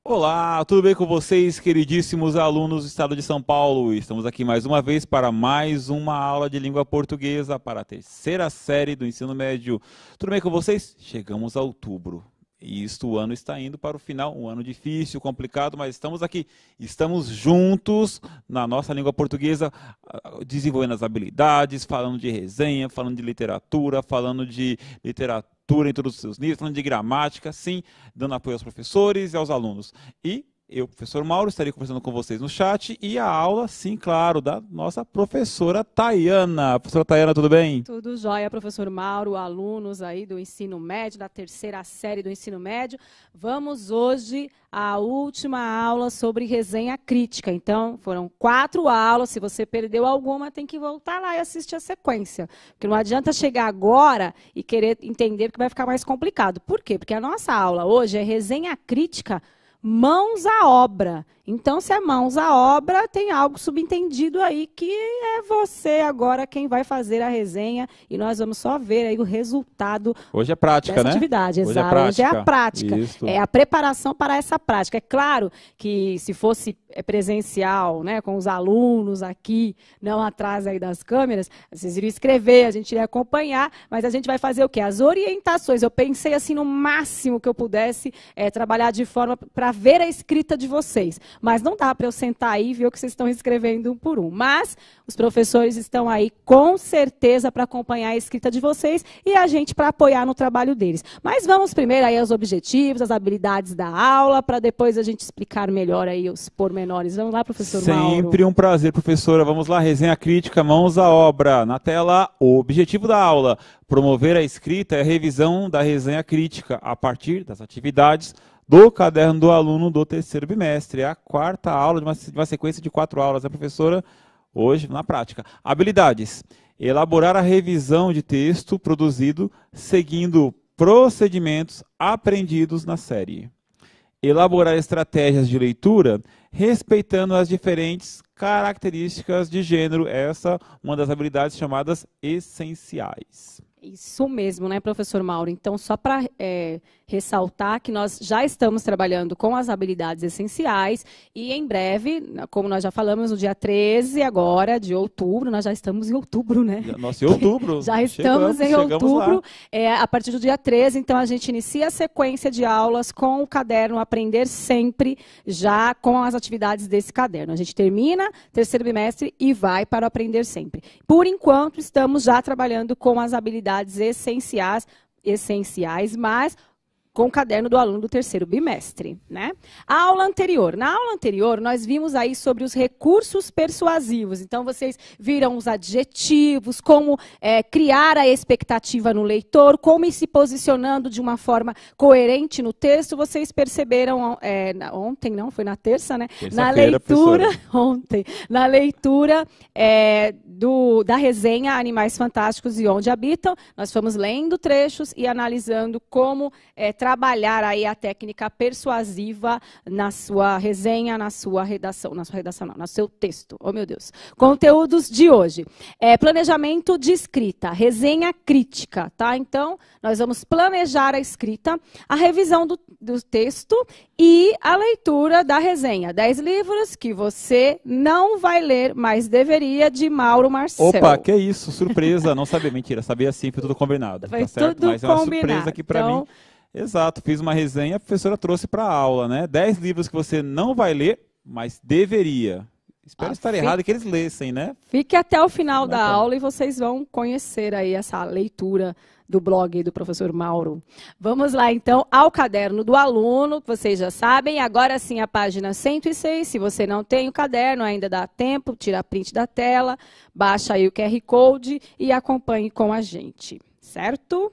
Olá, tudo bem com vocês, queridíssimos alunos do estado de São Paulo? Estamos aqui mais uma vez para mais uma aula de língua portuguesa para a terceira série do ensino médio. Tudo bem com vocês? Chegamos a outubro e o ano está indo para o final, um ano difícil, complicado, mas estamos aqui, estamos juntos na nossa língua portuguesa, desenvolvendo as habilidades, falando de resenha, falando de literatura em todos os seus níveis, falando de gramática, sim, dando apoio aos professores e aos alunos. E eu, professor Mauro, estarei conversando com vocês no chat e a aula, sim, claro, da nossa professora Tayana. Professora Tayana, tudo bem? Tudo jóia, professor Mauro, alunos aí do ensino médio, da terceira série do ensino médio. Vamos hoje à última aula sobre resenha crítica. Então, foram 4 aulas. Se você perdeu alguma, tem que voltar lá e assistir a sequência. Porque não adianta chegar agora e querer entender, porque vai ficar mais complicado. Por quê? Porque a nossa aula hoje é resenha crítica, mãos à obra. Então, se é mãos à obra, tem algo subentendido aí que é você agora quem vai fazer a resenha e nós vamos só ver aí o resultado. Hoje é prática, dessa né? atividade. Hoje Exato. Hoje é a prática. Isso. É a preparação para essa prática. É claro que se fosse presencial, né, com os alunos aqui, não atrás aí das câmeras, vocês iriam escrever, a gente iria acompanhar, mas a gente vai fazer o quê? As orientações. Eu pensei assim no máximo que eu pudesse trabalhar de forma para ver a escrita de vocês. Mas não dá para eu sentar aí e ver o que vocês estão escrevendo um por um. Mas os professores estão aí com certeza para acompanhar a escrita de vocês e a gente para apoiar no trabalho deles. Mas vamos primeiro aí aos objetivos, as habilidades da aula, para depois a gente explicar melhor aí os pormenores. Vamos lá, professor Mauro. Sempre um prazer, professora. Vamos lá, resenha crítica, mãos à obra. Na tela, o objetivo da aula: promover a escrita e a revisão da resenha crítica a partir das atividades do caderno do aluno do terceiro bimestre. É a 4ª aula de uma sequência de 4 aulas, né, professora? Hoje, na prática. Habilidades: elaborar a revisão de texto produzido seguindo procedimentos aprendidos na série. Elaborar estratégias de leitura respeitando as diferentes características de gênero. Essa é uma das habilidades chamadas essenciais. Isso mesmo, né, professor Mauro? Então, só para ressaltar que nós já estamos trabalhando com as habilidades essenciais e em breve, como nós já falamos, no dia 13 agora de outubro, nós já estamos em outubro, né? Nossa, em outubro. Já estamos em outubro, a partir do dia 13, então a gente inicia a sequência de aulas com o caderno Aprender Sempre, já com as atividades desse caderno. A gente termina terceiro bimestre e vai para o Aprender Sempre. Por enquanto, estamos já trabalhando com as habilidades essenciais, mas com o caderno do aluno do terceiro bimestre, né? Na aula anterior, nós vimos aí sobre os recursos persuasivos. Então, vocês viram os adjetivos, como criar a expectativa no leitor, como ir se posicionando de uma forma coerente no texto. Vocês perceberam ontem, não, foi na terça, né? Na leitura, ontem, na leitura da resenha Animais Fantásticos e Onde Habitam, nós fomos lendo trechos e analisando como trabalhar aí a técnica persuasiva na sua resenha, no seu texto. Oh, meu Deus. Conteúdos de hoje. Planejamento de escrita, resenha crítica, tá? Então, nós vamos planejar a escrita, a revisão do texto e a leitura da resenha. 10 livros que você não vai ler, mas deveria, de Mauro Marcel. Opa, que isso, surpresa. Não sabia, mentira, sabia sim, foi tudo combinado. Foi tá certo? tudo mas é uma combinado. Surpresa aqui para mim. Exato, fiz uma resenha, a professora trouxe para a aula, né? 10 livros que você não vai ler, mas deveria. Espero estar errado e que eles lessem, né? Fique até o final da aula e vocês vão conhecer aí essa leitura do blog do professor Mauro. Vamos lá, então, ao caderno do aluno, que vocês já sabem. Agora sim, a página 106. Se você não tem o caderno, ainda dá tempo, tira print da tela, baixa aí o QR Code e acompanhe com a gente, certo?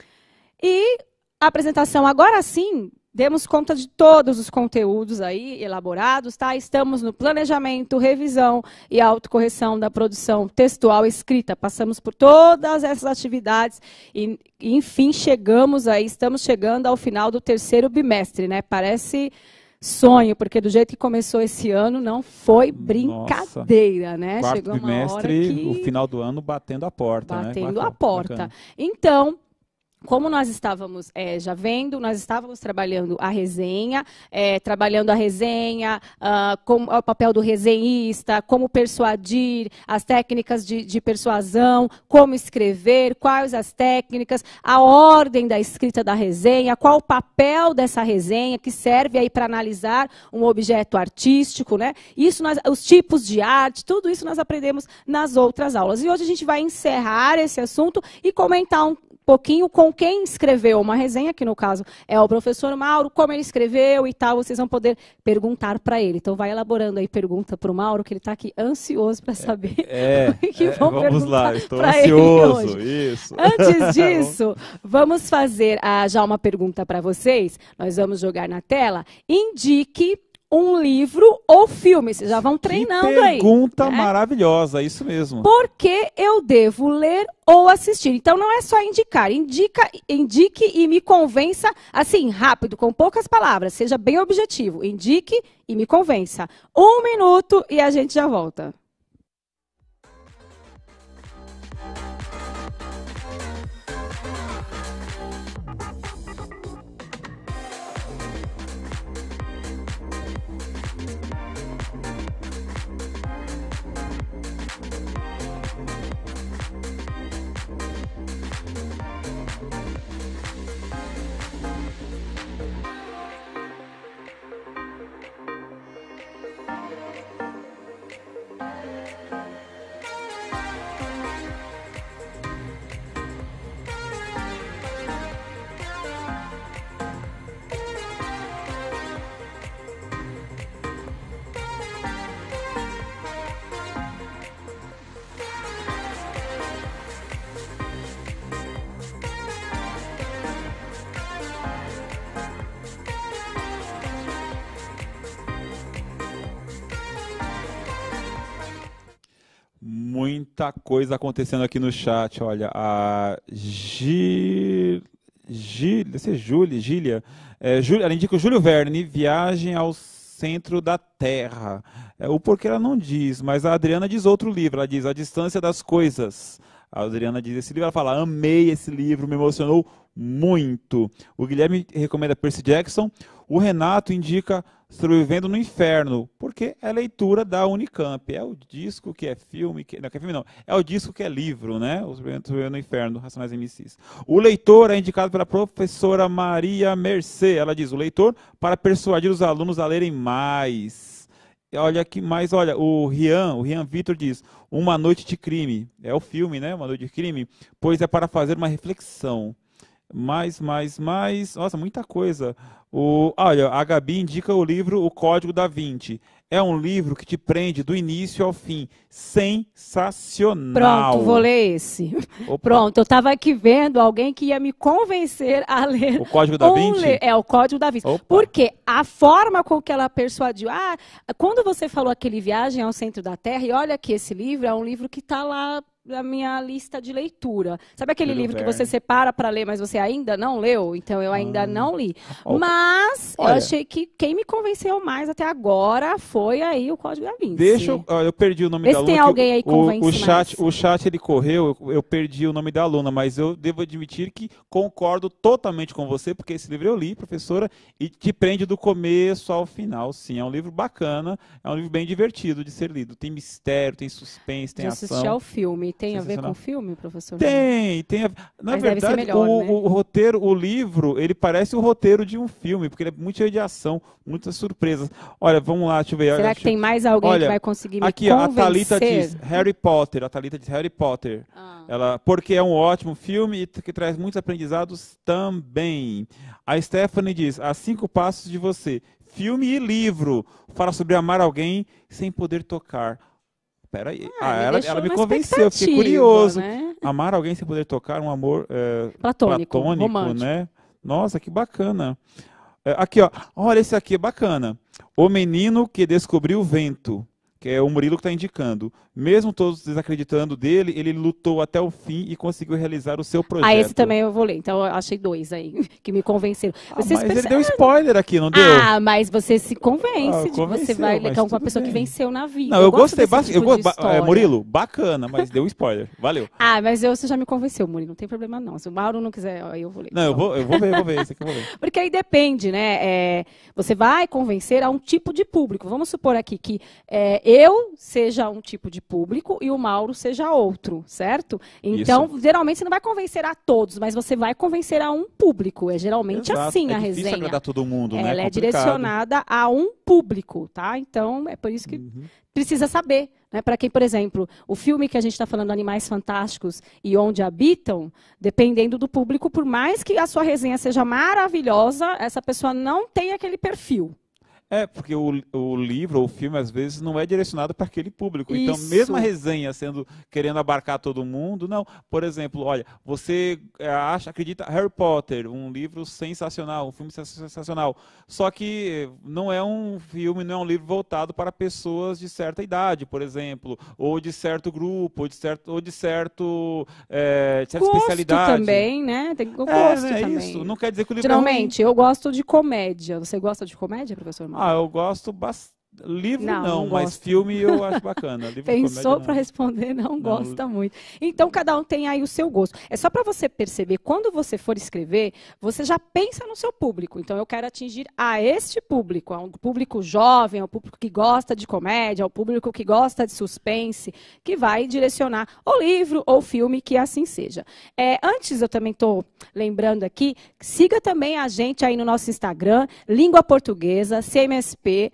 E a apresentação, agora sim, demos conta de todos os conteúdos aí elaborados, tá? Estamos no planejamento, revisão e autocorreção da produção textual escrita. Passamos por todas essas atividades e enfim, estamos chegando ao final do terceiro bimestre, né? Parece sonho, porque do jeito que começou esse ano não foi brincadeira, né? Chegou uma hora que... o final do ano batendo a porta, batendo né? a porta. Então, como nós estávamos já vendo, nós estávamos trabalhando a resenha, como é o papel do resenhista, como persuadir, as técnicas de persuasão, como escrever, quais as técnicas, a ordem da escrita da resenha, qual o papel dessa resenha que serve aí para analisar um objeto artístico, né? Isso os tipos de arte, tudo isso nós aprendemos nas outras aulas. E hoje a gente vai encerrar esse assunto e comentar um pouquinho com quem escreveu uma resenha, que no caso é o professor Mauro, como ele escreveu e tal, vocês vão poder perguntar para ele. Então vai elaborando aí pergunta para o Mauro, que ele está aqui ansioso para saber o que vão vamos lá, estou ansioso. Isso. Antes disso, vamos fazer já uma pergunta para vocês, nós vamos jogar na tela, indique um livro ou filme, vocês já vão treinando aí. Pergunta maravilhosa, isso mesmo. Por que eu devo ler ou assistir? Então não é só indicar, indique e me convença, assim, rápido, com poucas palavras, seja bem objetivo. Indique e me convença. 1 minuto e a gente já volta. Muita coisa acontecendo aqui no chat, olha, a Gília, ela indica o Júlio Verne, Viagem ao Centro da Terra. O porquê ela não diz, mas a Adriana diz outro livro, ela diz A Distância das Coisas. A Adriana diz esse livro, ela fala, amei esse livro, me emocionou muito. O Guilherme recomenda Percy Jackson, o Renato indica Sobrevivendo no Inferno, porque é leitura da Unicamp, é o disco que é filme, não é filme não, é o disco que é livro, né? O Sobrevivendo no Inferno, Racionais MCs. O leitor é indicado pela professora Maria Mercê, ela diz, o leitor para persuadir os alunos a lerem mais. Olha aqui mais, olha, o Rian Vitor diz, Uma Noite de Crime, é o filme, né? Uma Noite de Crime, pois é para fazer uma reflexão. Mais, nossa, muita coisa. Olha, a Gabi indica o livro O Código da Vinci. É um livro que te prende do início ao fim. Sensacional. Pronto, vou ler esse. Opa. Pronto, eu estava aqui vendo alguém que ia me convencer a ler. O Código da Vinci? É, o Código da Vinci. Opa. Porque a forma com que ela persuadiu... quando você falou aquele Viagem ao Centro da Terra, e olha que esse livro é um livro que está lá da minha lista de leitura. Sabe aquele livro que você separa para ler, mas você ainda não leu? Então, eu ainda não li. Mas, olha, eu achei que quem me convenceu mais até agora foi aí o Código da Vinci. Eu perdi o nome Vê da se aluna. tem alguém aí que convence o chat, ele correu, eu perdi o nome da aluna, mas eu devo admitir que concordo totalmente com você, porque esse livro eu li, professora, e te prende do começo ao final, sim. É um livro bacana, é um livro bem divertido de ser lido. Tem mistério, tem suspense, tem ação. Assistir ao filme. Tem a ver com o filme, professor? Tem. Na Mas verdade, deve ser melhor, né? o roteiro, o livro, ele parece o roteiro de um filme, porque ele é muito cheio de ação, muitas surpresas. Olha, vamos lá, deixa eu ver. Será que tem mais alguém que vai conseguir me aqui, convencer? A Thalita diz Harry Potter. A Thalita diz Harry Potter. Porque é um ótimo filme e que traz muitos aprendizados também. A Stephanie diz, A 5 Passos de Você. Filme e livro. Fala sobre amar alguém sem poder tocar. Peraí. Ela me convenceu, fiquei curioso. Né? Amar alguém sem poder tocar, um amor platônico, né? Nossa, que bacana. Aqui, ó. Olha, esse aqui é bacana. O Menino que Descobriu o Vento. que é o Murilo que está indicando. Mesmo todos desacreditando dele, ele lutou até o fim e conseguiu realizar o seu projeto. Esse também eu vou ler. Então, eu achei 2 aí que me convenceram. Mas ele deu spoiler aqui, não deu? Mas você se convence de você vai ler com uma pessoa que venceu na vida. Não, eu gostei bastante. Murilo, bacana, mas deu spoiler. Valeu. Mas você já me convenceu, Murilo. Não tem problema, não. Se o Mauro não quiser, eu vou ler. Não, então. eu vou ver. Esse aqui eu vou ver. Porque aí depende, né? Você vai convencer a um tipo de público. Vamos supor aqui que eu seja um tipo de público e o Mauro seja outro, certo? Então, geralmente, você não vai convencer a todos, mas você vai convencer a um público. É geralmente assim a resenha. É difícil agradar todo mundo, né? Ela é direcionada a um público, tá? Então, é por isso que precisa saber. Né? Para quem, por exemplo, o filme que a gente está falando, Animais Fantásticos e Onde Habitam, dependendo do público, por mais que a sua resenha seja maravilhosa, essa pessoa não tem aquele perfil. Porque o livro ou o filme, às vezes, não é direcionado para aquele público. Isso. Então, mesmo a resenha querendo abarcar todo mundo, não. Por exemplo, olha, você acredita Harry Potter, um livro sensacional, um filme sensacional. Só que não é um filme, não é um livro voltado para pessoas de certa idade, por exemplo, ou de certo grupo, ou de certa especialidade. Também, né? Tem gosto também. Isso. Não quer dizer que o livro Geralmente, eu gosto de comédia. Você gosta de comédia, professor Mauro? Eu gosto bastante. Livro não, mas gosto. filme eu acho bacana. Livro Pensou para responder, não gosta muito. Então, cada um tem aí o seu gosto. É só para você perceber, quando você for escrever, você já pensa no seu público. Então, eu quero atingir a este público, a um público jovem, ao público que gosta de comédia, ao público que gosta de suspense, que vai direcionar o livro ou filme, que assim seja. Antes, eu também estou lembrando aqui, siga também a gente aí no nosso Instagram, Língua Portuguesa, CMSP,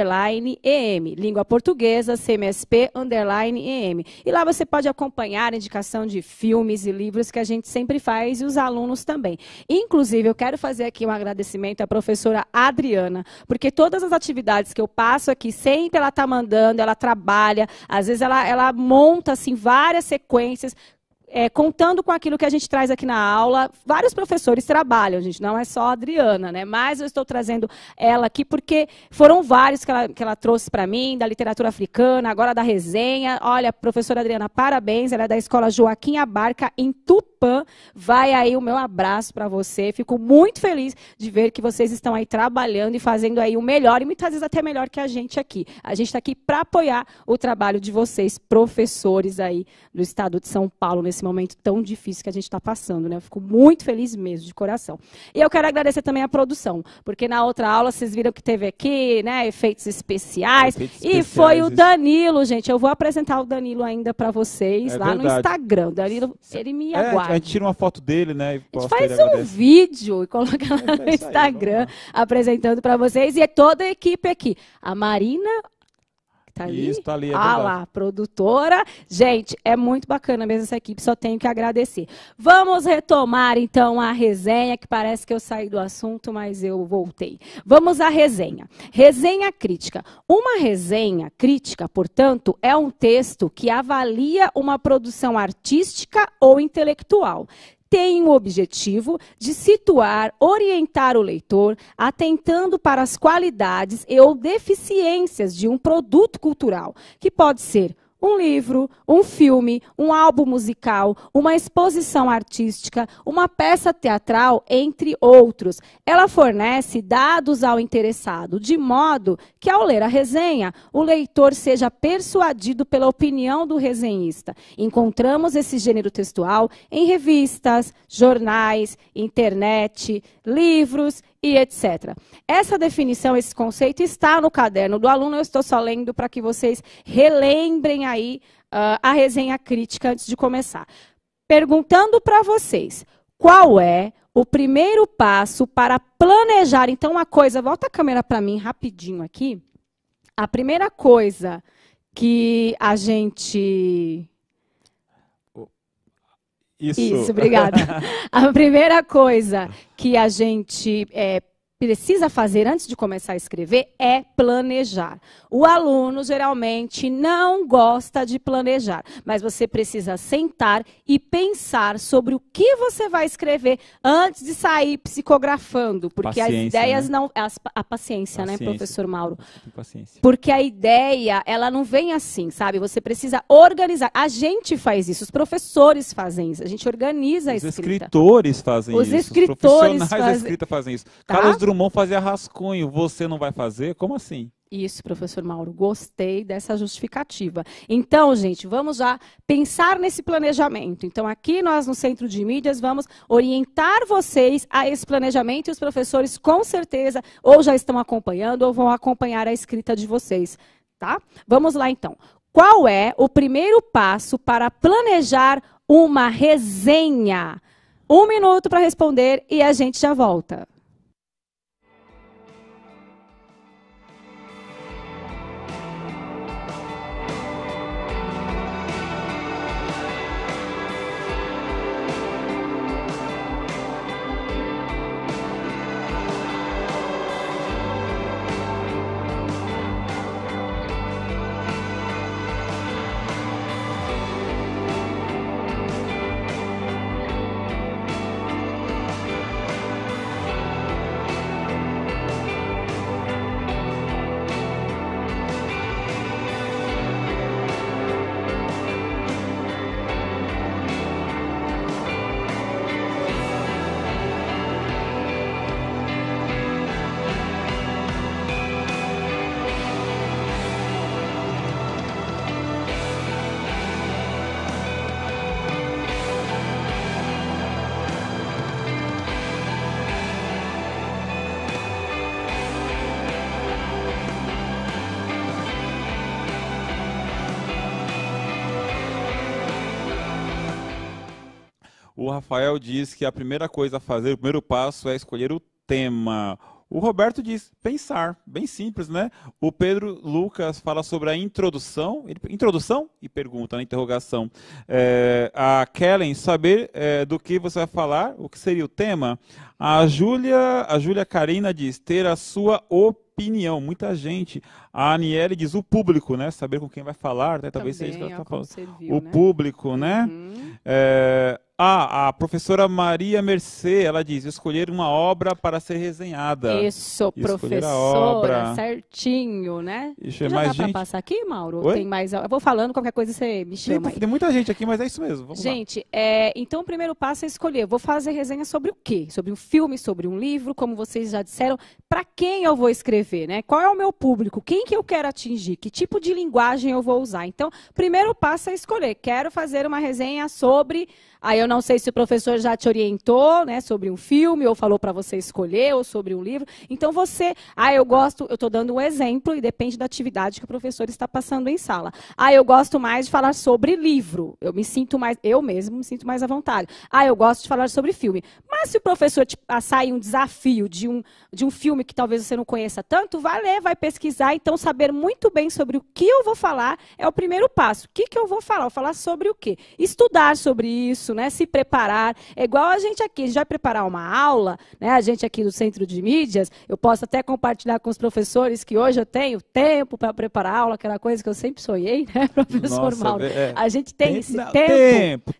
_EM, Língua Portuguesa, CMSP, _EM. E lá você pode acompanhar a indicação de filmes e livros que a gente sempre faz e os alunos também. Inclusive, eu quero fazer aqui um agradecimento à professora Adriana, porque todas as atividades que eu passo aqui, sempre ela está mandando, ela trabalha, às vezes ela monta assim, várias sequências, contando com aquilo que a gente traz aqui na aula. Vários professores trabalham, gente, não é só a Adriana, né? Mas eu estou trazendo ela aqui porque foram vários que ela trouxe para mim, da literatura africana, agora da resenha. Olha, professora Adriana, parabéns, ela é da Escola Joaquim Abarca, em Tupã. Vai aí o meu abraço para você. Fico muito feliz de ver que vocês estão aí trabalhando e fazendo aí o melhor, e muitas vezes até melhor que a gente aqui. A gente está aqui para apoiar o trabalho de vocês, professores aí do estado de São Paulo, nesse momento tão difícil que a gente está passando, né? Eu fico muito feliz mesmo, de coração. E eu quero agradecer também a produção, porque na outra aula vocês viram que teve aqui, né, efeitos especiais, e foi o Danilo, gente. Eu vou apresentar o Danilo ainda para vocês lá no Instagram. O Danilo, ele me aguarda. A gente tira uma foto dele, né? A gente faz um vídeo e coloca lá no Instagram, apresentando para vocês, e é toda a equipe aqui. A Marina... Tá ali? Isso, tá ali, lá, produtora. Gente, é muito bacana mesmo essa equipe, só tenho que agradecer. Vamos retomar, então, a resenha, que parece que eu saí do assunto, mas eu voltei. Vamos à resenha. Resenha crítica. Uma resenha crítica, portanto, é um texto que avalia uma produção artística ou intelectual. Tem o objetivo de situar, orientar o leitor, atentando para as qualidades e ou deficiências de um produto cultural, que pode ser um livro, um filme, um álbum musical, uma exposição artística, uma peça teatral, entre outros. Ela fornece dados ao interessado, de modo que, ao ler a resenha, o leitor seja persuadido pela opinião do resenhista. Encontramos esse gênero textual em revistas, jornais, internet, livros e etc. Essa definição, esse conceito está no caderno do aluno. Eu estou só lendo para que vocês relembrem aí a resenha crítica antes de começar. Perguntando para vocês, qual é o primeiro passo para planejar? Então, uma coisa, volta a câmera para mim rapidinho aqui. A primeira coisa que a gente... Isso, obrigada. A primeira coisa que a gente precisa fazer antes de começar a escrever é planejar. O aluno geralmente não gosta de planejar, mas você precisa sentar e pensar sobre o que você vai escrever antes de sair psicografando, porque Paciência, as ideias né? não... A paciência, né, professor Mauro? Paciência. Porque a ideia, ela não vem assim, sabe? Você precisa organizar. A gente faz isso, os professores fazem isso, a gente organiza a Os escrita. escritores fazem Os isso. escritores Os profissionais da fazem- escrita fazem isso. Tá? Carlos Drummond fazia rascunho, você não vai fazer? Como assim? Isso, professor Mauro, gostei dessa justificativa. Então, gente, vamos já pensar nesse planejamento. Então, aqui nós no Centro de Mídias vamos orientar vocês a esse planejamento e os professores com certeza ou já estão acompanhando ou vão acompanhar a escrita de vocês, tá? Vamos lá então. Qual é o primeiro passo para planejar uma resenha? 1 minuto para responder e a gente já volta. O Rafael diz que a primeira coisa a fazer, o primeiro passo é escolher o tema. O Roberto diz pensar, bem simples, né? O Pedro Lucas fala sobre a introdução, introdução e pergunta, na interrogação. A Kellen, saber do que você vai falar, o que seria o tema. A Júlia Karina diz ter a sua opinião, muita gente. A Aniele diz o público, né? Saber com quem vai falar, né? Talvez seja isso que ela está falando. Serviu, O público, né? A professora Maria Mercê, ela diz, escolher uma obra para ser resenhada. Isso, Escolher a professora, obra. Certinho, né? Ixi, Já mais dá para gente? passar aqui, Mauro? Oi? Tem mais... Eu vou falando, qualquer coisa você me chama aí. Tem muita gente aqui, mas é isso mesmo. Vamos lá. Gente, então o primeiro passo é escolher. Vou fazer resenha sobre o quê? Sobre um filme, sobre um livro, como vocês já disseram. Para quem eu vou escrever, né? Qual é o meu público? Quem que eu quero atingir? Que tipo de linguagem eu vou usar? Então, primeiro passo é escolher. Quero fazer uma resenha sobre... Aí eu não sei se o professor já te orientou, né, sobre um filme, ou falou para você escolher, ou sobre um livro. Então você, eu estou dando um exemplo, e depende da atividade que o professor está passando em sala. Eu gosto mais de falar sobre livro. Eu mesmo me sinto mais à vontade. Eu gosto de falar sobre filme. Mas se o professor te passar um desafio de um filme que talvez você não conheça tanto, vai ler, vai pesquisar. Então, saber muito bem sobre o que eu vou falar é o primeiro passo. O que eu vou falar? Vou falar sobre o quê? Estudar sobre isso, né? Se preparar. É igual a gente gente vai preparar uma aula, né? A gente aqui do Centro de Mídias, eu posso até compartilhar com os professores que hoje eu tenho tempo para preparar a aula, que era coisa que eu sempre sonhei, né, professor Nossa, Mauro? A gente tem esse tempo.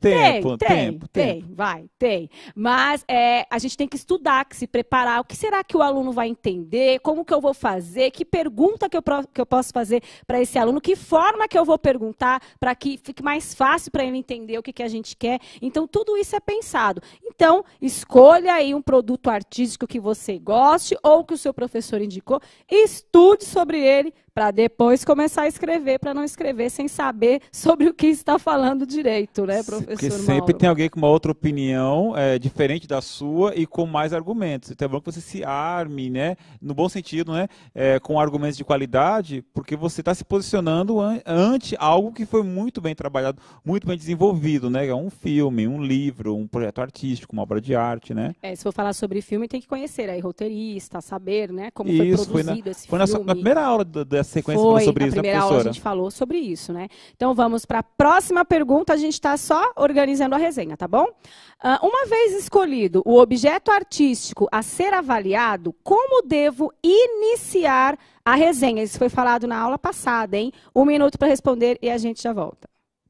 Tem. Mas a gente tem que estudar, que se preparar. O que será que o aluno vai entender? Como que eu vou fazer? Que pergunta que eu posso fazer para esse aluno? Que forma que eu vou perguntar para que fique mais fácil para ele entender o que a gente quer? Então, tudo isso é pensado. Então, escolha aí um produto artístico que você goste ou que o seu professor indicou, estude sobre ele para depois começar a escrever, para não escrever sem saber sobre o que está falando direito, né, professor Porque Mauro? sempre tem alguém com uma outra opinião diferente da sua e com mais argumentos. Então é bom que você se arme, né, no bom sentido, né, com argumentos de qualidade, porque você está se posicionando ante algo que foi muito bem trabalhado, muito bem desenvolvido, né, um filme, um livro, um projeto artístico, uma obra de arte, né. Se for falar sobre filme, tem que conhecer aí roteirista, saber, né, como Isso, foi produzido esse foi filme. na primeira aula primeira sequência falou sobre isso, né, primeira aula a gente falou sobre isso, né? Então vamos para a próxima pergunta, a gente está só organizando a resenha, tá bom? Uma vez escolhido o objeto artístico a ser avaliado, como devo iniciar a resenha? Isso foi falado na aula passada, hein? 1 minuto para responder e a gente já volta.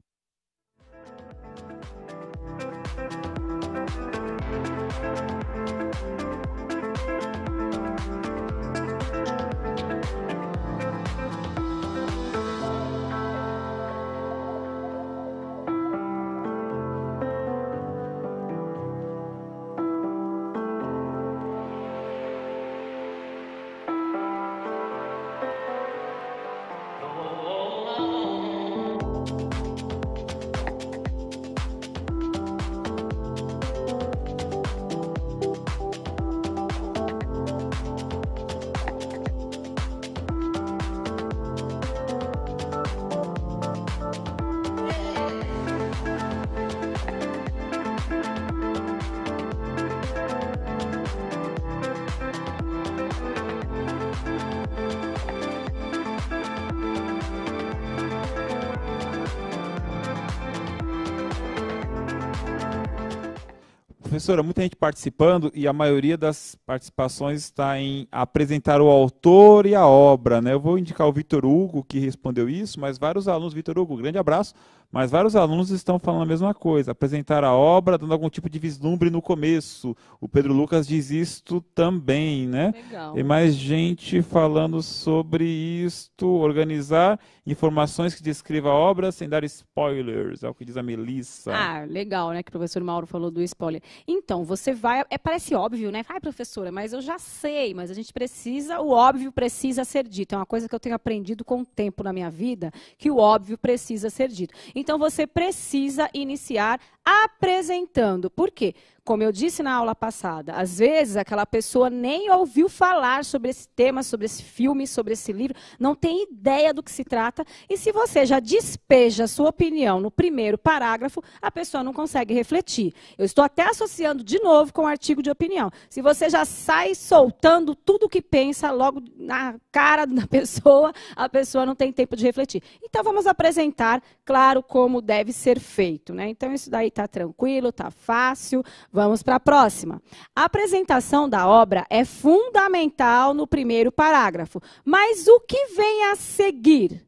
Professora, muita gente participando e a maioria das participações está em apresentar o autor e a obra, né? Eu vou indicar o Vitor Hugo, que respondeu isso, mas vários alunos, Vitor Hugo, grande abraço, mas vários alunos estão falando a mesma coisa, apresentar a obra, dando algum tipo de vislumbre no começo. O Pedro Lucas diz isto também, né? Legal. Tem mais gente falando sobre isto, organizar informações que descreva a obra sem dar spoilers, é o que diz a Melissa. Ah, legal, né, que o professor Mauro falou do spoiler. Então, você vai, parece óbvio, né? Ai, professora, mas eu já sei, mas a gente precisa, o óbvio precisa ser dito. É uma coisa que eu tenho aprendido com o tempo na minha vida, que o óbvio precisa ser dito. Então, você precisa iniciar apresentando. Por quê? Como eu disse na aula passada, às vezes aquela pessoa nem ouviu falar sobre esse tema, sobre esse filme, sobre esse livro, não tem ideia do que se trata, e se você já despeja a sua opinião no primeiro parágrafo, a pessoa não consegue refletir. Eu estou até associando de novo com o artigo de opinião. Se você já sai soltando tudo o que pensa logo na cara da pessoa, a pessoa não tem tempo de refletir. Então vamos apresentar, claro, como deve ser feito, né? Então isso daí está tranquilo, está fácil. Vamos para a próxima. A apresentação da obra é fundamental no primeiro parágrafo. Mas o que vem a seguir?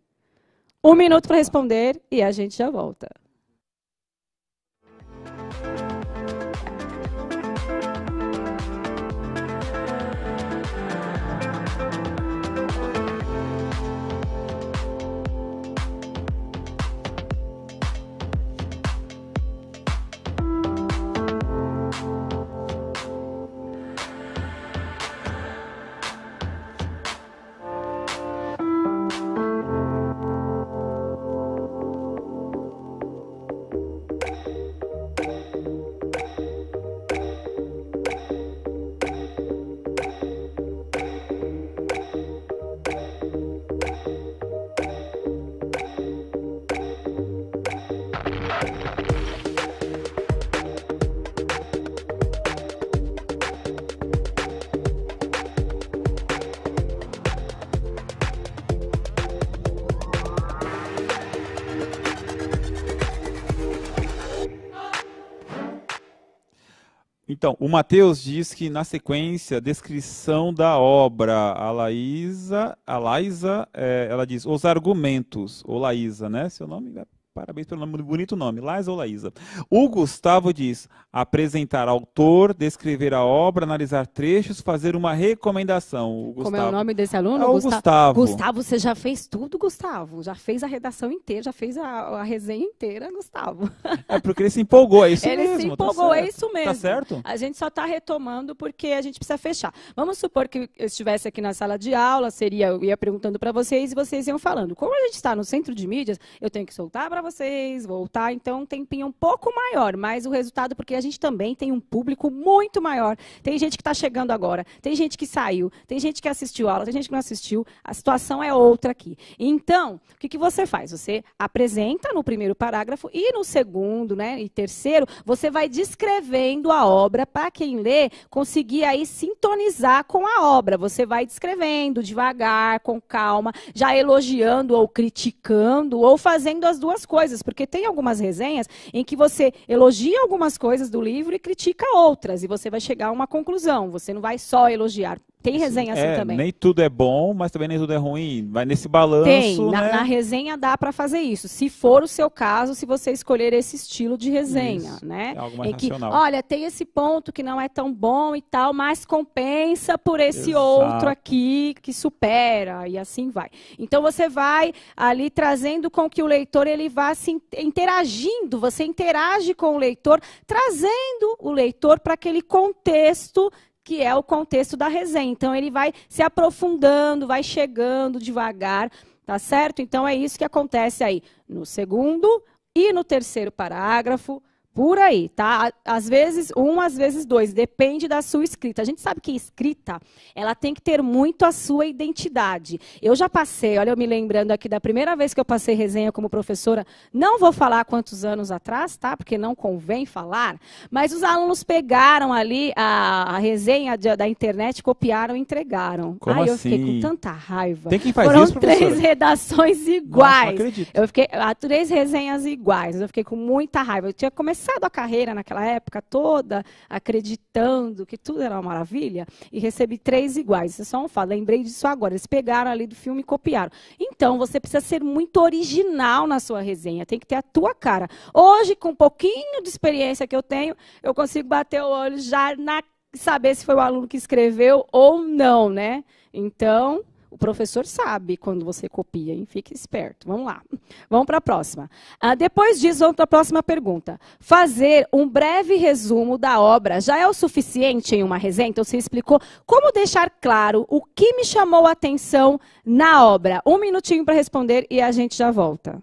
1 minuto para responder e a gente já volta. Então, o Matheus diz que, na sequência, descrição da obra, a Laísa, ela diz, os argumentos, ou Laísa, né? Seu nome, parabéns pelo nome, bonito nome, Laísa ou Laísa. O Gustavo diz, apresentar autor, descrever a obra, analisar trechos, fazer uma recomendação. Como é o nome desse aluno? É o Gustavo. Gustavo, você já fez tudo, Gustavo. Já fez a redação inteira, já fez a resenha inteira, Gustavo. É porque ele se empolgou, é isso mesmo. Ele se empolgou, tá é isso mesmo. Tá certo? A gente só está retomando porque a gente precisa fechar. Vamos supor que eu estivesse aqui na sala de aula, eu ia perguntando para vocês e vocês iam falando. Como a gente está no centro de mídias, eu tenho que soltar para vocês voltar, então, um tempinho um pouco maior, mas o resultado, porque a gente também tem um público muito maior. Tem gente que está chegando agora, tem gente que saiu, tem gente que assistiu a aula, tem gente que não assistiu, a situação é outra aqui. Então, o que você faz? Você apresenta no primeiro parágrafo e no segundo, né, e terceiro, você vai descrevendo a obra para quem lê conseguir aí sintonizar com a obra. Você vai descrevendo devagar, com calma, já elogiando ou criticando ou fazendo as duas coisas, porque tem algumas resenhas em que você elogia algumas coisas do livro e critica outras, e você vai chegar a uma conclusão, você não vai só elogiar. Tem resenha assim também. Nem tudo é bom, mas também nem tudo é ruim. Vai nesse balanço, Tem, né? na resenha dá para fazer isso. Se for o seu caso, se você escolher esse estilo de resenha, Isso, né? é algo mais em que, racional. olha, tem esse ponto que não é tão bom e tal, mas compensa por esse Exato. outro aqui que supera, e assim vai. Então você vai ali trazendo com que o leitor ele vá se interagindo, você interage com o leitor, trazendo o leitor para aquele contexto que é o contexto da resenha. Então, ele vai se aprofundando, vai chegando devagar, tá certo? Então, é isso que acontece aí no segundo e no terceiro parágrafo, por aí, tá? Às vezes um, às vezes dois, depende da sua escrita. A gente sabe que escrita, ela tem que ter muito a sua identidade. Eu já passei, olha, eu me lembrando aqui da primeira vez que eu passei resenha como professora, não vou falar quantos anos atrás, tá? Porque não convém falar, mas os alunos pegaram ali a resenha da internet, copiaram e entregaram. Como Aí eu assim? fiquei com tanta raiva. Tem quem faz Foram isso, professora? 3 redações Nossa, iguais. não acredito. Eu fiquei 3 resenhas iguais. Eu fiquei com muita raiva. Eu tinha começado a carreira naquela época toda, acreditando que tudo era uma maravilha, e recebi 3 iguais. Isso é só um fato. Lembrei disso agora. Eles pegaram ali do filme e copiaram. Então, você precisa ser muito original na sua resenha. Tem que ter a tua cara. Hoje, com um pouquinho de experiência que eu tenho, eu consigo bater o olho já saber se foi o aluno que escreveu ou não, né? Então, o professor sabe quando você copia, hein? Fique esperto. Vamos lá. Vamos para a próxima. Depois disso, vamos para a próxima pergunta. Fazer um breve resumo da obra já é o suficiente em uma resenha? Então, você explicou como deixar claro o que me chamou a atenção na obra. 1 minutinho para responder e a gente já volta.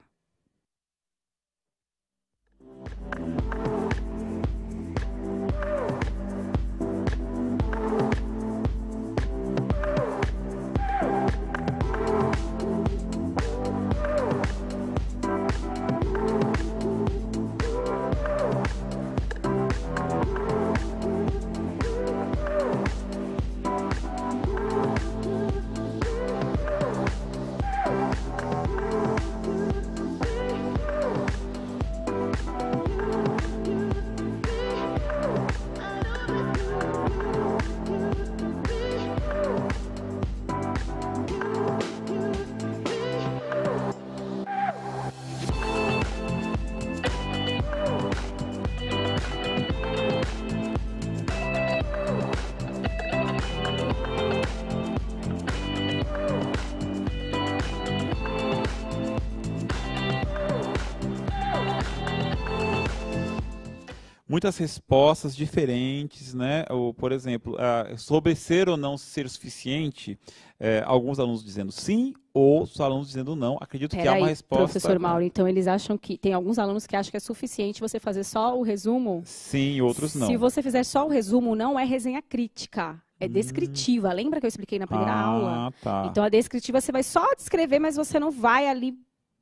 Muitas respostas diferentes, né? Ou, por exemplo, sobre ser ou não ser suficiente, alguns alunos dizendo sim, outros alunos dizendo não. Acredito que há uma resposta. Professor Mauro, então eles acham que tem alguns alunos que acham que é suficiente você fazer só o resumo? Sim, outros não. Se você fizer só o resumo, não é resenha crítica. É descritiva. Lembra que eu expliquei na primeira aula? Tá. Então, a descritiva você vai só descrever, mas você não vai ali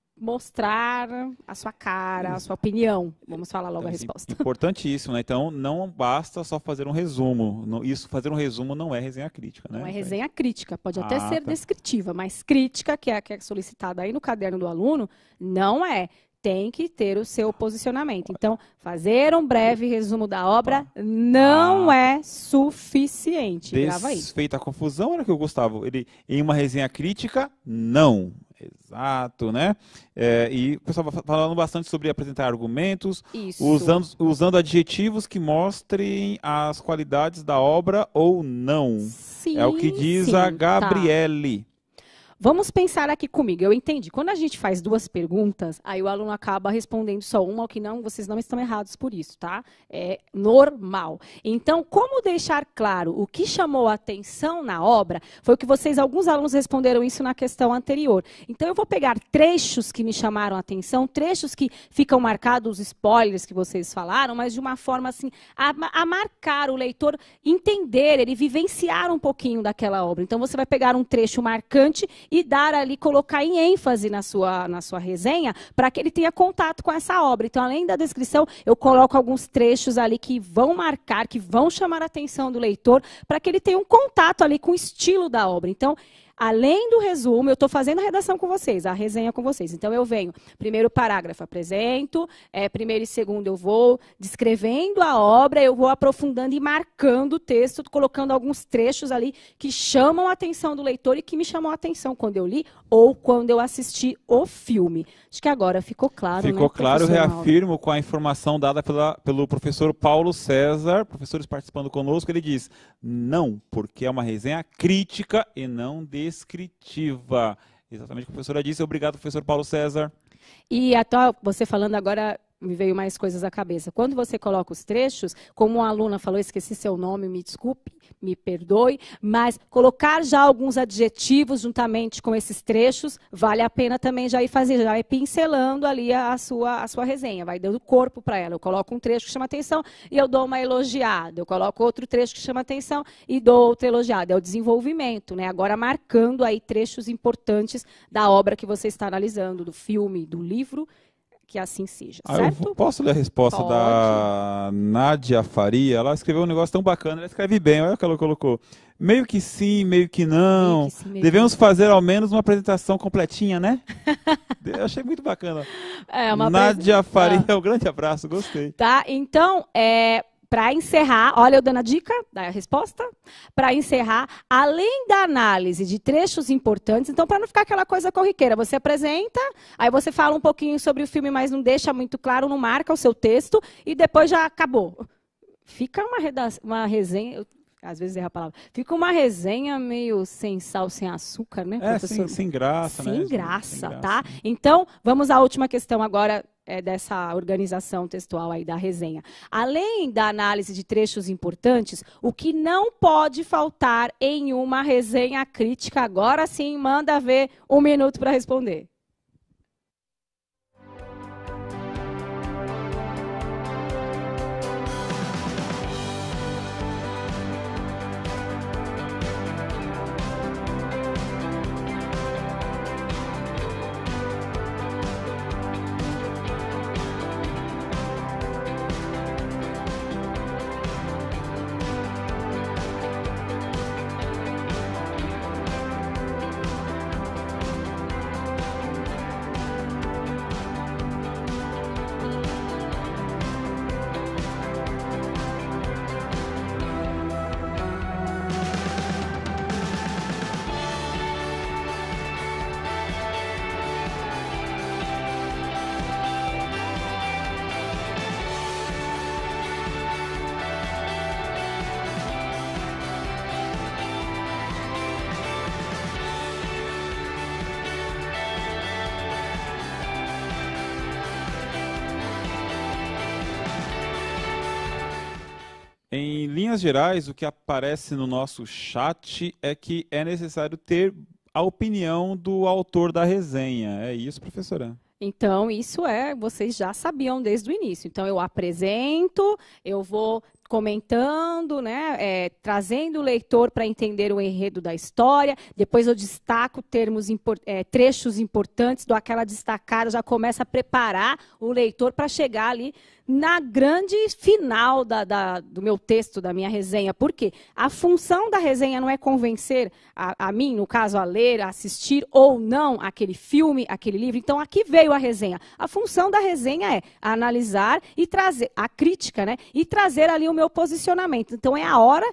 mostrar a sua cara, a sua opinião. Vamos falar logo a resposta. Importantíssimo, né? Então, não basta só fazer um resumo. Fazer um resumo não é resenha crítica, né? Não é resenha crítica. Pode até ser descritiva, mas crítica, que é solicitada aí no caderno do aluno, não é. Tem que ter o seu posicionamento. Então, fazer um breve resumo da obra não é suficiente. Grava aí. Desfeita a confusão, era que o Gustavo, em uma resenha crítica, não. Exato, né? E o pessoal falando bastante sobre apresentar argumentos, usando adjetivos que mostrem as qualidades da obra ou não. Sim, é o que diz a Gabriele. Tá. vamos pensar aqui comigo. Eu entendi. Quando a gente faz duas perguntas, aí o aluno acaba respondendo só uma, o que não, vocês não estão errados por isso, tá? É normal. Então, como deixar claro o que chamou a atenção na obra, foi o que alguns alunos responderam isso na questão anterior. Então, eu vou pegar trechos que me chamaram a atenção, trechos que ficam marcados, os spoilers que vocês falaram, mas de uma forma assim, a marcar o leitor, entender, ele vivenciar um pouquinho daquela obra. Então, você vai pegar um trecho marcante e dar ali, colocar em ênfase na sua resenha, para que ele tenha contato com essa obra. Então, além da descrição, eu coloco alguns trechos ali que vão marcar, que vão chamar a atenção do leitor, para que ele tenha um contato ali com o estilo da obra. Então, além do resumo, eu estou fazendo a redação com vocês, a resenha com vocês. Então, eu venho, primeiro parágrafo, apresento, primeiro e segundo eu vou descrevendo a obra, eu vou aprofundando e marcando o texto, colocando alguns trechos ali que chamam a atenção do leitor e que me chamam a atenção quando eu li ou quando eu assisti o filme. Acho que agora ficou claro, Ficou claro, eu reafirmo com a informação dada pelo professor Paulo César, professores participando conosco, ele diz, não, porque é uma resenha crítica e não descritiva. Exatamente o que a professora disse. Obrigado, professor Paulo César. E até você falando agora, me veio mais coisas à cabeça. Quando você coloca os trechos, como uma aluna falou, esqueci seu nome, me desculpe, me perdoe, mas colocar já alguns adjetivos juntamente com esses trechos, vale a pena também já ir fazer, já ir pincelando ali a sua resenha, vai dando corpo para ela. Eu coloco um trecho que chama atenção e eu dou uma elogiada. Eu coloco outro trecho que chama atenção e dou outra elogiada. É o desenvolvimento, né? Agora marcando aí trechos importantes da obra que você está analisando, do filme, do livro, que assim seja, certo? Posso ler a resposta da Nádia Faria? Ela escreveu um negócio tão bacana, ela escreve bem, olha o que ela colocou. Meio que sim, meio que não. Meio que sim, devemos fazer ao menos uma apresentação completinha, né? Eu achei muito bacana. Nádia Faria, um grande abraço, gostei. Tá, então, para encerrar, olha eu dando a dica, da resposta. Para encerrar, além da análise de trechos importantes, então para não ficar aquela coisa corriqueira, você apresenta, aí você fala um pouquinho sobre o filme, mas não deixa muito claro, não marca o seu texto, e depois já acabou. Fica uma resenha, às vezes erra a palavra, fica uma resenha meio sem sal, sem açúcar, né, professor? Sem graça, né? Sem graça, tá? Então, vamos à última questão agora, dessa organização textual aí da resenha. Além da análise de trechos importantes, o que não pode faltar em uma resenha crítica, agora sim, manda ver 1 minuto para responder. Em linhas gerais, o que aparece no nosso chat é que é necessário ter a opinião do autor da resenha. É isso, professora? Então, isso vocês já sabiam desde o início. Então, eu apresento, eu vou comentando, né, trazendo o leitor para entender o enredo da história, depois eu destaco trechos importantes, dou aquela destacada, já começo a preparar o leitor para chegar ali na grande final do meu texto, da minha resenha. Por quê? A função da resenha não é convencer a mim, no caso, a ler, a assistir ou não aquele filme, aquele livro. Então, aqui veio a resenha. A função da resenha é analisar e trazer a crítica, né? E trazer ali o meu posicionamento. Então, é a hora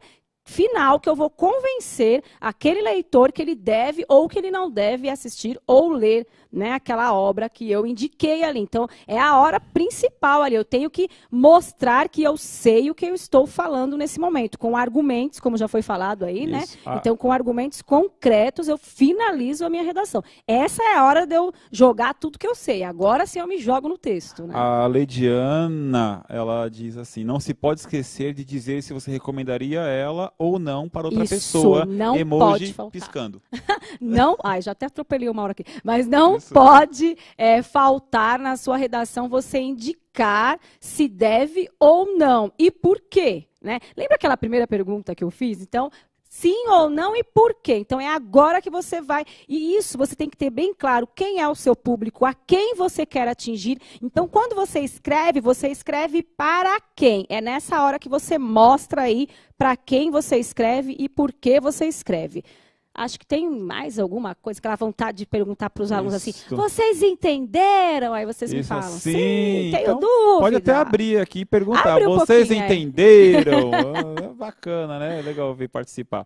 final que eu vou convencer aquele leitor que ele deve ou que ele não deve assistir ou ler, né, aquela obra que eu indiquei ali. Então, é a hora principal ali. Eu tenho que mostrar que eu sei o que eu estou falando nesse momento, com argumentos, como já foi falado aí, né? Então, com argumentos concretos, eu finalizo a minha redação. Essa é a hora de eu jogar tudo que eu sei. Agora sim eu me jogo no texto, né? A Leidiana, ela diz assim, não se pode esquecer de dizer se você recomendaria ela ou não para outra pessoa. Não emoji pode faltar. Piscando. Não, ai, já até atropelei uma hora aqui. Mas não pode faltar na sua redação você indicar se deve ou não. E por quê? Né? Lembra aquela primeira pergunta que eu fiz? Então, sim ou não e por quê? Então, é agora que você vai. E isso você tem que ter bem claro quem é o seu público, a quem você quer atingir. Então, quando você escreve para quem? É nessa hora que você mostra aí para quem você escreve e por que você escreve. Acho que tem mais alguma coisa, aquela vontade de perguntar para os alunos assim, vocês entenderam? Aí vocês me falam, assim. Sim, tenho então, dúvida. Pode até abrir aqui e perguntar, Abre vocês entenderam? Bacana, né? Legal ver participar.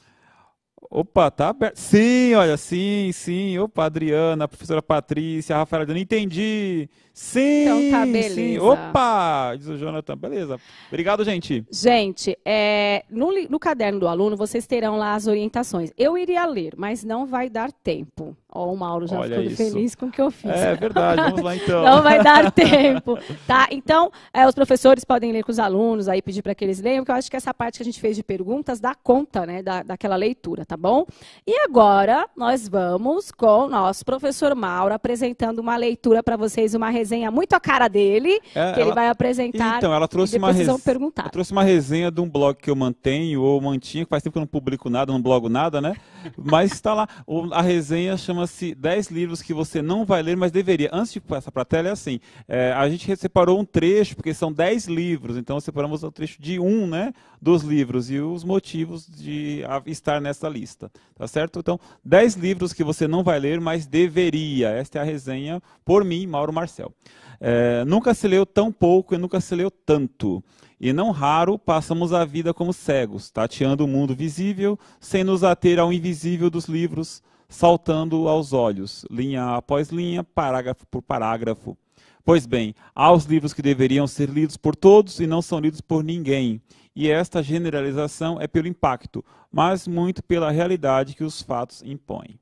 Opa, tá aberto. Sim, olha, sim. Opa, Adriana, a professora Patrícia, a Rafaela, não entendi. Sim, então tá, beleza. Sim. Opa, diz o Jonathan, beleza. Obrigado, gente. Gente, no caderno do aluno, vocês terão lá as orientações. Eu iria ler, mas não vai dar tempo. Ó, o Mauro já ficou feliz com o que eu fiz. É verdade, vamos lá então. Não vai dar tempo, tá? Então, os professores podem ler com os alunos, aí pedir para que eles leiam, porque eu acho que essa parte que a gente fez de perguntas dá conta, né, daquela leitura, tá bom? E agora, nós vamos com o nosso professor Mauro apresentando uma leitura para vocês, uma resenha muito a cara dele, que ele vai apresentar. Então, ela trouxe perguntar. trouxe uma resenha de um blog que eu mantenho, ou mantinha, que faz tempo que eu não publico nada, não blogo nada, né? Mas está lá. A resenha chama-se 10 livros que você não vai ler, mas deveria. Antes de passar para a tela, é assim, a gente separou um trecho, porque são 10 livros, então separamos o trecho de né, dos livros e os motivos de estar nessa lista, tá certo? Então, 10 livros que você não vai ler, mas deveria. Esta é a resenha por mim, Mauro Marcel. Nunca se leu tão pouco e nunca se leu tanto. E não raro passamos a vida como cegos, tateando o mundo visível, sem nos ater ao invisível dos livros, saltando aos olhos, linha após linha, parágrafo por parágrafo. Pois bem, há os livros que deveriam ser lidos por todos e não são lidos por ninguém. E esta generalização é pelo impacto, mas muito pela realidade que os fatos impõem.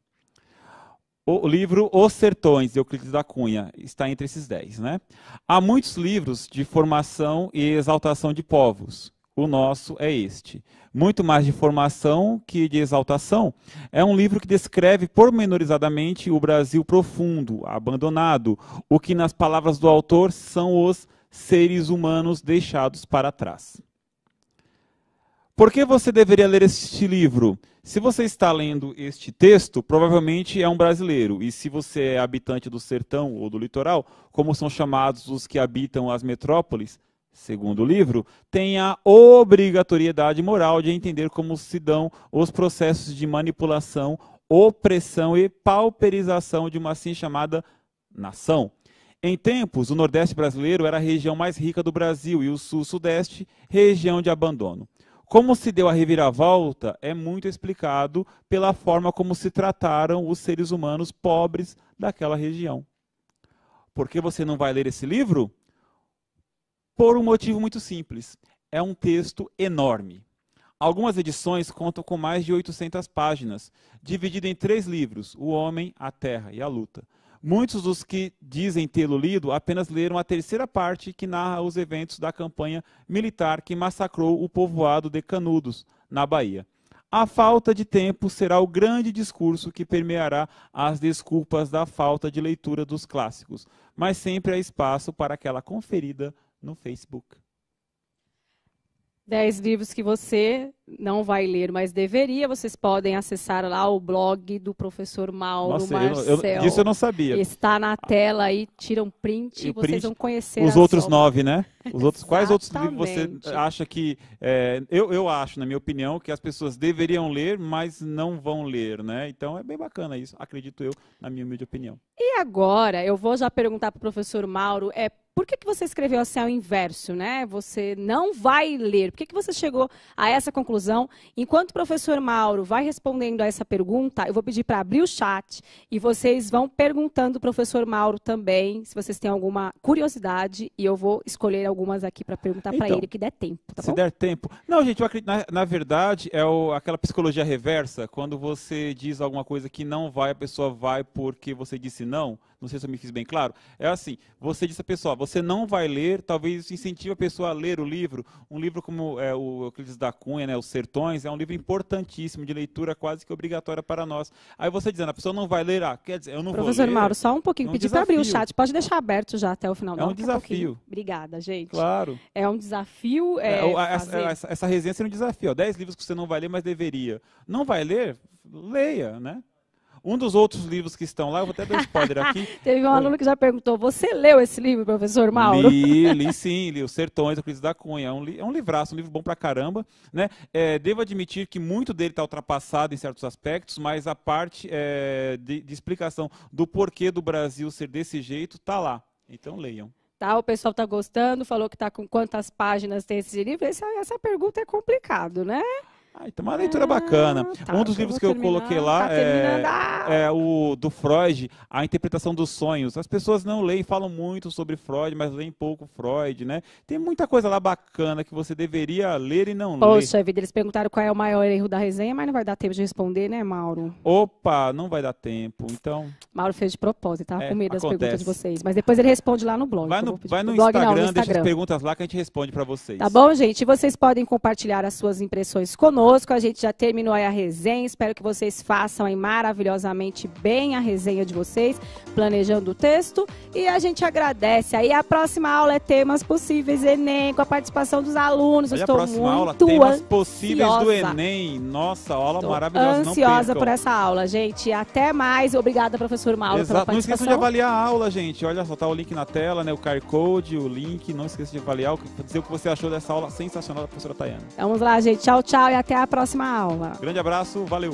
O livro Os Sertões, de Euclides da Cunha, está entre esses 10. Né? Há muitos livros de formação e exaltação de povos. O nosso é este. Muito mais de formação que de exaltação. É um livro que descreve pormenorizadamente o Brasil profundo, abandonado, o que, nas palavras do autor, são os seres humanos deixados para trás. Por que você deveria ler este livro? Se você está lendo este texto, provavelmente é um brasileiro. E se você é habitante do sertão ou do litoral, como são chamados os que habitam as metrópoles, segundo o livro, tem a obrigatoriedade moral de entender como se dão os processos de manipulação, opressão e pauperização de uma assim chamada nação. Em tempos, o Nordeste brasileiro era a região mais rica do Brasil e o Sul-Sudeste, região de abandono. Como se deu a reviravolta é muito explicado pela forma como se trataram os seres humanos pobres daquela região. Por que você não vai ler esse livro? Por um motivo muito simples. É um texto enorme. Algumas edições contam com mais de 800 páginas, dividido em 3 livros, O Homem, a Terra e a Luta. Muitos dos que dizem tê-lo lido apenas leram a terceira parte que narra os eventos da campanha militar que massacrou o povoado de Canudos, na Bahia. A falta de tempo será o grande discurso que permeará as desculpas da falta de leitura dos clássicos, mas sempre há espaço para aquela conferida no Facebook. 10 livros que você não vai ler, mas deveria. Vocês podem acessar lá o blog do professor Mauro Marcel. Disso eu não sabia. Está na tela aí, tira um print e vocês vão conhecer os outros 9, né? Os outros, quais outros livros você acha que... eu acho, na minha opinião, que as pessoas deveriam ler, mas não vão ler, né? Então é bem bacana isso, acredito eu, na minha humilde opinião. E agora, eu vou já perguntar para o professor Mauro, por que você escreveu assim ao inverso, né? Você não vai ler. Por que você chegou a essa conclusão? Enquanto o professor Mauro vai respondendo a essa pergunta, eu vou pedir para abrir o chat e vocês vão perguntando ao professor Mauro também, se vocês têm alguma curiosidade, e eu vou escolher algumas aqui para perguntar para ele, que der tempo, tá bom? Se der tempo. Não, gente, eu acredito, na verdade, é aquela psicologia reversa, quando você diz alguma coisa que não vai, a pessoa vai porque você disse não. Não sei se eu me fiz bem claro. É assim, você disse à pessoa, você não vai ler, talvez isso incentive a pessoa a ler o livro. Um livro como o Euclides da Cunha, né, Os Sertões, é um livro importantíssimo, de leitura quase que obrigatória para nós. Aí você dizendo, a pessoa não vai ler, quer dizer, eu não vou ler. Professor Mauro, só um pouquinho, pedir para abrir o chat, pode deixar aberto já até o final. É um desafio. Obrigada, gente. Claro. É um desafio. Essa resenha seria um desafio. 10 livros que você não vai ler, mas deveria. Não vai ler? Leia, né? Um dos outros livros que estão lá, eu vou até dar um spoiler aqui. Teve um aluno que já perguntou, você leu esse livro, professor Mauro? Li sim, li Os Sertões, Euclides da Cunha. É um livraço, um livro bom pra caramba, né? Devo admitir que muito dele está ultrapassado em certos aspectos, mas a parte de explicação do porquê do Brasil ser desse jeito está lá. Então leiam. Tá, o pessoal está gostando, falou que está com quantas páginas tem esse livro. Essa pergunta é complicado, né? Então uma leitura bacana. Tá, um dos livros que eu coloquei lá é o do Freud, A Interpretação dos Sonhos. As pessoas não leem, falam muito sobre Freud, mas leem pouco Freud, né? Tem muita coisa lá bacana que você deveria ler e não ler. Poxa vida, eles perguntaram qual é o maior erro da resenha, mas não vai dar tempo de responder, né, Mauro? Opa, não vai dar tempo, então... Mauro fez de propósito, tá? Com medo das acontece. perguntas de vocês. Mas depois ele responde lá no blog. Vai no blog, Instagram, no deixa as perguntas lá que a gente responde para vocês. Tá bom, gente? E vocês podem compartilhar as suas impressões conosco. A gente já terminou aí a resenha. Espero que vocês façam aí maravilhosamente bem a resenha de vocês, planejando o texto. E a gente agradece. Aí a próxima aula é temas possíveis Enem, com a participação dos alunos. Olha, estou a próxima aula, muito temas possíveis do ansiosa. Enem. Nossa, aula Estou maravilhosa. Ansiosa por essa aula, gente. Até mais. Obrigada, professor Mauro, pela participação. Não esqueçam de avaliar a aula, gente. Olha só, tá o link na tela, né? O QR Code, o link. Não esqueça de avaliar, dizer o que você achou dessa aula sensacional da professora Tayana. Vamos lá, gente. Tchau, tchau e até a próxima aula. Grande abraço, valeu!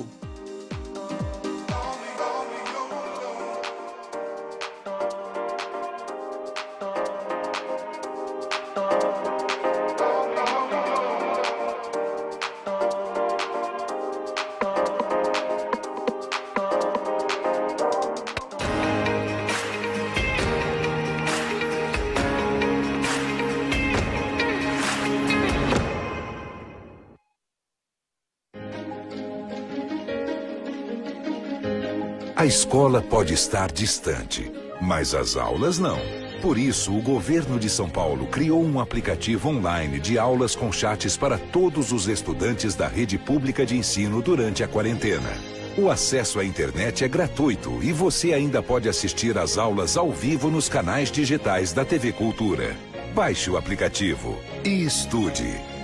A escola pode estar distante, mas as aulas não. Por isso, o governo de São Paulo criou um aplicativo online de aulas com chats para todos os estudantes da rede pública de ensino durante a quarentena. O acesso à internet é gratuito e você ainda pode assistir às aulas ao vivo nos canais digitais da TV Cultura. Baixe o aplicativo e estude.